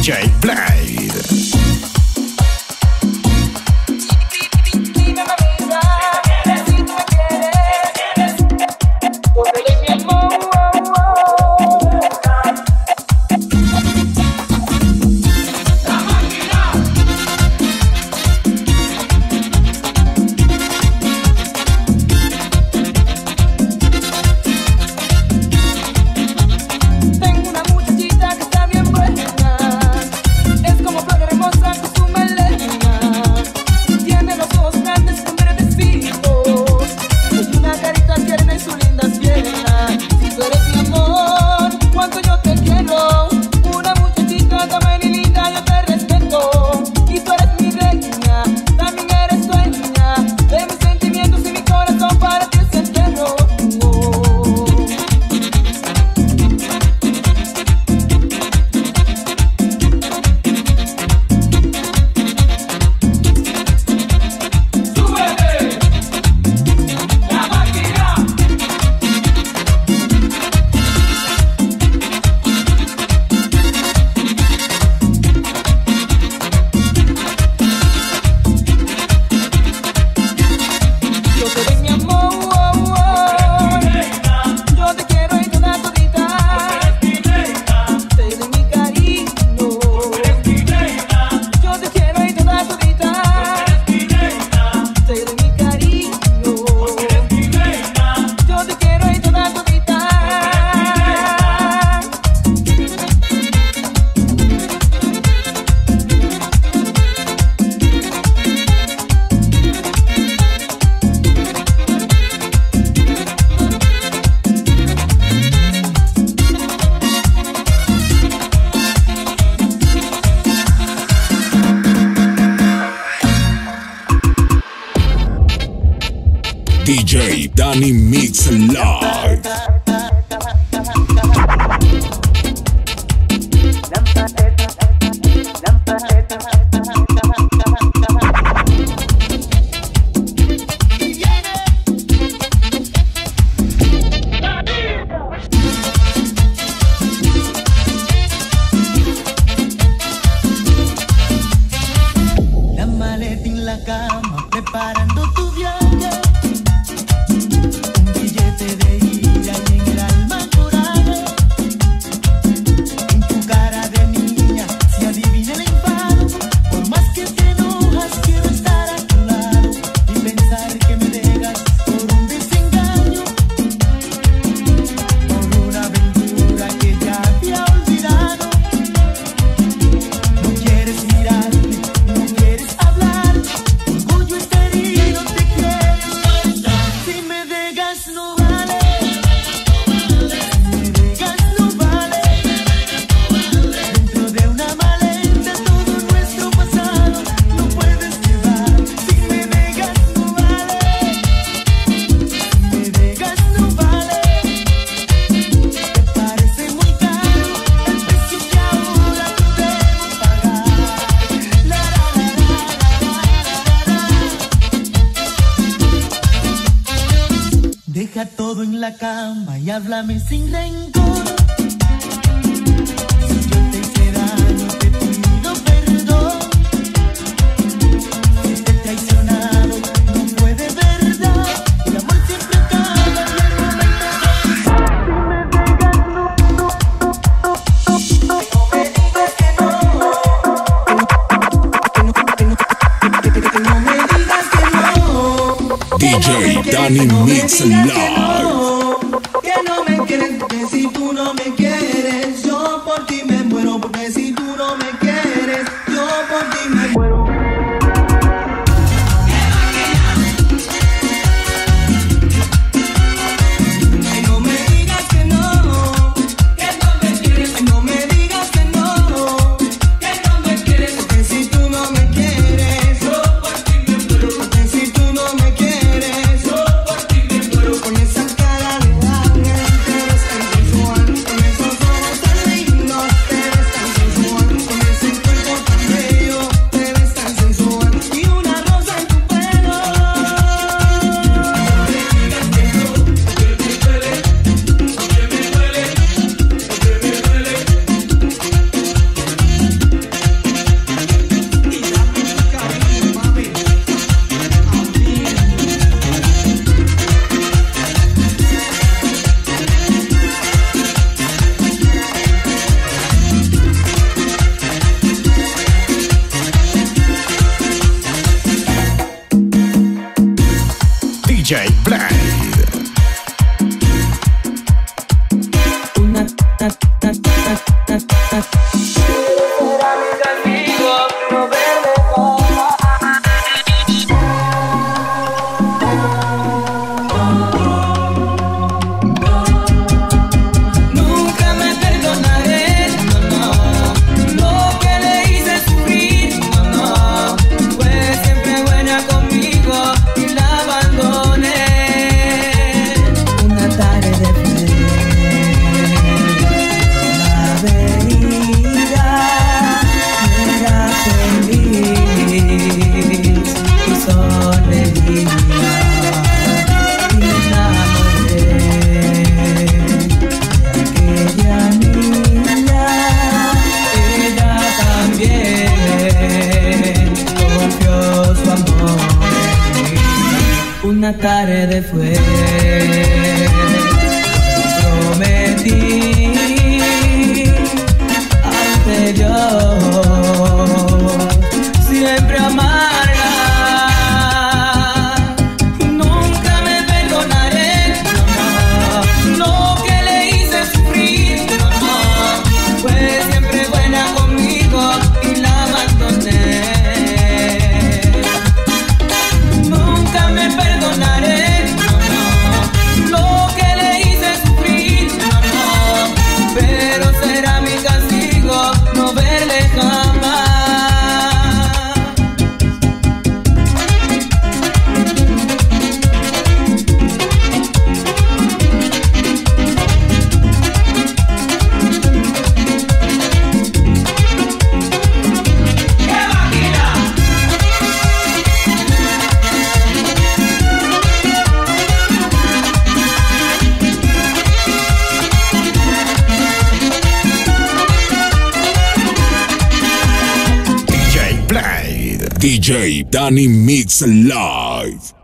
DJ Blade. DJ Danny Mix Live. La maleta en la cama, preparando tu viaje. Deja todo en la cama y háblame sin rencor. Si yo te hice daño, te pido perdón. Si te he traicionado, no fue de verdad. El amor siempre acaba y el momento. Si me dejas, no me digas que no. DJ Danny Mix Live. Que no me quieres, porque si tú no me quieres, yo por ti me muero. Porque si tú no me quieres, yo por ti me muero. Ay, no me digas que no me quieres. Ay, no me digas que no me quieres. Porque si tú no me quieres, yo por ti me muero. Porque si tú no me quieres, yo por ti me muero. Con DJ Blade. Una tarde fue, prometí ante Dios siempre amarla. Nunca me perdonaré, no, lo que le hice sufrir, no, fue siempre buena conmigo y la abandoné. Nunca me perdonaré, no, lo que le hice sufrir, no, pero será mi castigo no verle jamás. DJ Danny Mix Live.